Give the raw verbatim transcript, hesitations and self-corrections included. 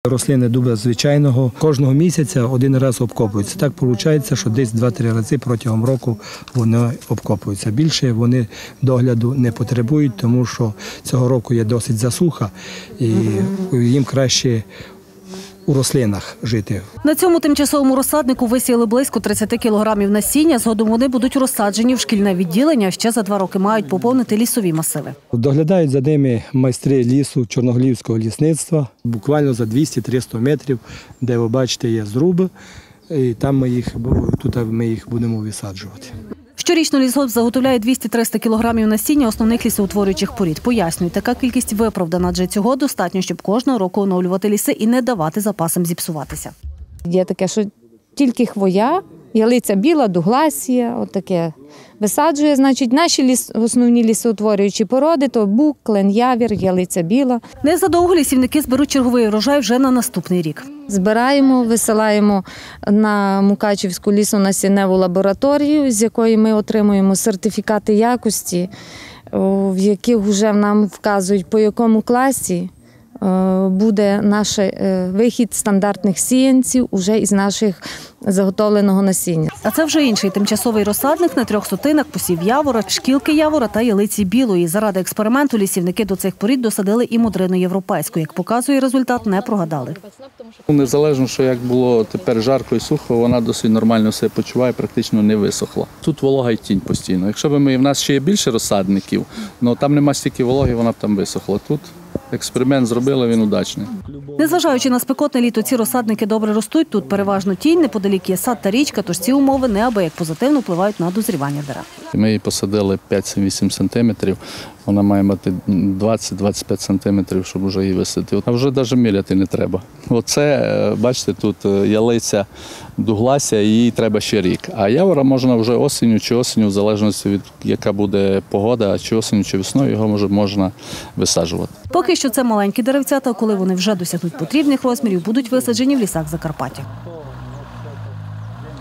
Рослини дуба звичайного кожного місяця один раз обкопуються. Так виходить, що десь два-три рази протягом року вони обкопуються. Більше вони догляду не потребують, тому що цього року є досить засуха і їм краще у рослинах жити. На цьому тимчасовому розсаднику висіяли близько тридцяти кілограмів насіння. Згодом вони будуть розсаджені в шкільне відділення, ще за два роки мають поповнити лісові масиви. Доглядають за ними майстри лісу Чорноглівського лісництва. Буквально за двісті-триста метрів, де ви бачите, є зруби, і там ми їх, тут ми їх будемо висаджувати. Щорічно лісгосп заготовляє двісті-триста кілограмів насіння основних лісоутворюючих порід. Пояснюють, така кількість виправдана, адже цього достатньо, щоб кожного року оновлювати ліси і не давати запасам зіпсуватися. Є таке, що тільки хвоя, ялиця біла, дугласія, отаке висаджує. Значить, наші ліс, основні лісоутворюючі породи – то бук, клен, явір, ялиця біла. Незадовго лісівники зберуть черговий врожай вже на наступний рік. Збираємо, висилаємо на Мукачівську лісонасінневу лабораторію, з якої ми отримуємо сертифікати якості, в яких вже нам вказують, по якому класі буде наш вихід стандартних сіянців уже із наших заготовленого насіння. А це вже інший тимчасовий розсадник на трьох сотинах посів явора, шкілки явора та ялиці білої. Заради експерименту лісівники до цих порід досадили і модрину європейську. Як показує результат, не прогадали. Незалежно, що як було тепер жарко і сухо, вона досить нормально все почуває, практично не висохла. Тут волога й тінь постійно. Якщо б ми, в нас ще є більше розсадників, але там нема стільки вологи, вона б там висохла. Тут експеримент зробили, він удачний. Незважаючи на спекотне літо, ці розсадники добре ростуть. Тут переважно тінь, неподалік є сад та річка, тож ці умови неабияк позитивно впливають на дозрівання дерев. Ми її посадили п'ять-вісім сантиметрів, вона має мати двадцять-двадцять п'ять сантиметрів, щоб вже її висадити. А вже навіть міряти не треба. Оце, бачите, тут ялиця дуглася, їй треба ще рік. А явора можна вже осінню чи осінню, в залежності від яка буде погода, чи осінню, чи весною, його може, можна висаджувати. Поки що це маленькі деревцята, коли вони вже досягнуть потрібних розмірів, будуть висаджені в лісах Закарпаття.